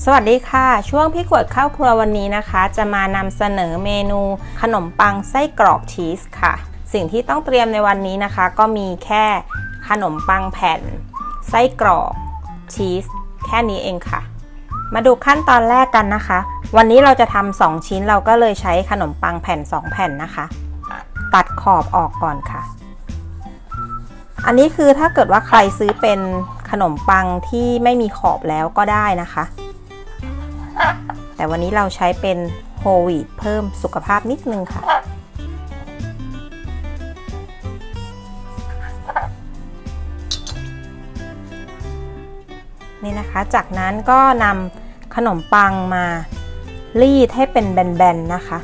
สวัสดีค่ะช่วงพี่ขวดเข้าครัววันนี้นะคะจะมานำเสนอเมนูขนมปังไส้กรอกชีสค่ะสิ่งที่ต้องเตรียมในวันนี้นะคะก็มีแค่ขนมปังแผ่นไส้กรอกชีสแค่นี้เองค่ะมาดูขั้นตอนแรกกันนะคะวันนี้เราจะทำ2ชิ้นเราก็เลยใช้ขนมปังแผ่น2แผ่นนะคะตัดขอบออกก่อนค่ะอันนี้คือถ้าเกิดว่าใครซื้อเป็นขนมปังที่ไม่มีขอบแล้วก็ได้นะคะแต่วันนี้เราใช้เป็นโฮลวีตเพิ่มสุขภาพนิดนึงค่ะนี่นะคะจากนั้นก็นำขนมปังมารีดให้เป็นแบนๆนะคะ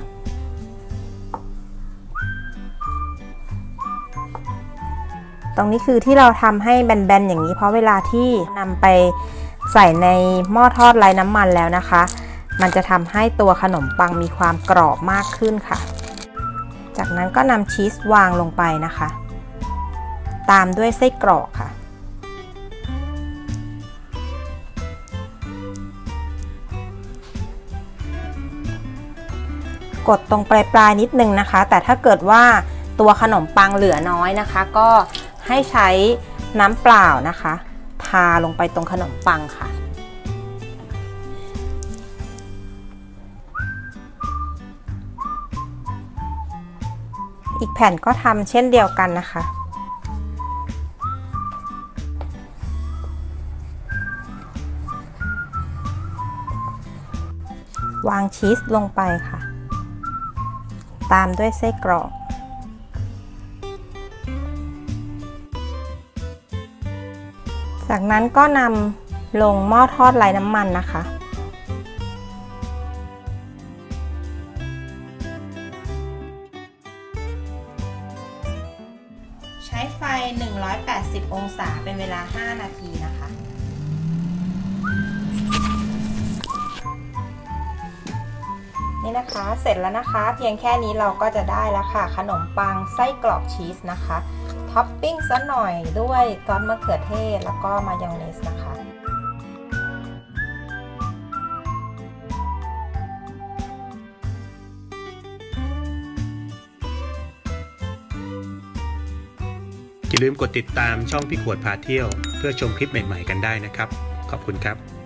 ตรงนี้คือที่เราทำให้แบนๆอย่างนี้เพราะเวลาที่นำไปใส่ในหม้อทอดไร้น้ำมันแล้วนะคะมันจะทำให้ตัวขนมปังมีความกรอบมากขึ้นค่ะจากนั้นก็นำชีสวางลงไปนะคะตามด้วยไส้กรอกค่ะกดตรงปลายๆนิดนึงนะคะแต่ถ้าเกิดว่าตัวขนมปังเหลือน้อยนะคะก็ให้ใช้น้ำเปล่านะคะทาลงไปตรงขนมปังค่ะอีกแผ่นก็ทำเช่นเดียวกันนะคะวางชีสลงไปค่ะตามด้วยไส้กรอกจากนั้นก็นำลงหม้อทอดไร้น้ำมันนะคะใช้ไฟ180องศาเป็นเวลา5นาทีนะคะนี่นะคะเสร็จแล้วนะคะเพียงแค่นี้เราก็จะได้แล้วค่ะขนมปังไส้กรอกชีสนะคะท็อปปิ้งซะหน่อยด้วยซอสมะเขือเทศแล้วก็มายองเนสนะคะอย่าลืมกดติดตามช่องพี่ขวดพาเที่ยวเพื่อชมคลิปใหม่ๆกันได้นะครับขอบคุณครับ